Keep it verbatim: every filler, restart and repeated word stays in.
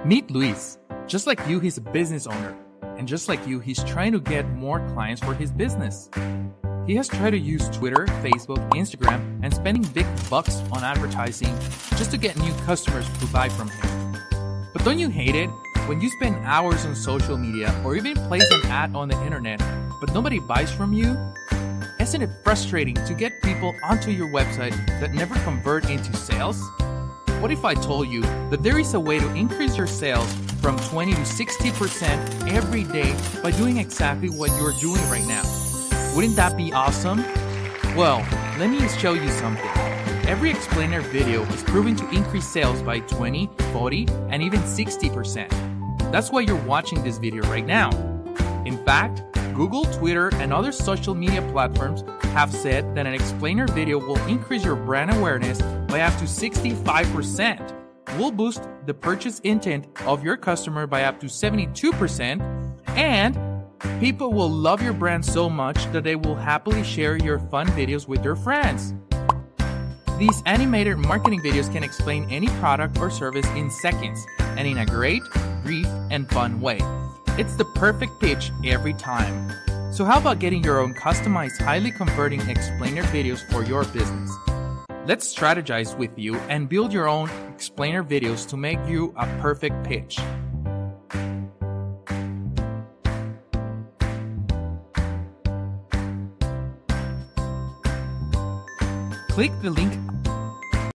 Meet Luis. Just like you, he's a business owner. And just like you, he's trying to get more clients for his business. He has tried to use Twitter, Facebook, Instagram, and spending big bucks on advertising just to get new customers to buy from him. But don't you hate it when you spend hours on social media or even place an ad on the internet, but nobody buys from you? Isn't it frustrating to get people onto your website that never convert into sales? What if I told you that there is a way to increase your sales from twenty to sixty percent every day by doing exactly what you're doing right now? Wouldn't that be awesome? Well, let me show you something. Every explainer video is proven to increase sales by twenty, forty, and even sixty percent. That's why you're watching this video right now. In fact, Google, Twitter, and other social media platforms have said that an explainer video will increase your brand awareness by up to sixty-five percent, will boost the purchase intent of your customer by up to seventy-two percent, and people will love your brand so much that they will happily share your fun videos with their friends. These animated marketing videos can explain any product or service in seconds and in a great, brief, and fun way. It's the perfect pitch every time. So how about getting your own customized, highly converting explainer videos for your business? Let's strategize with you and build your own explainer videos to make you a perfect pitch. Click the link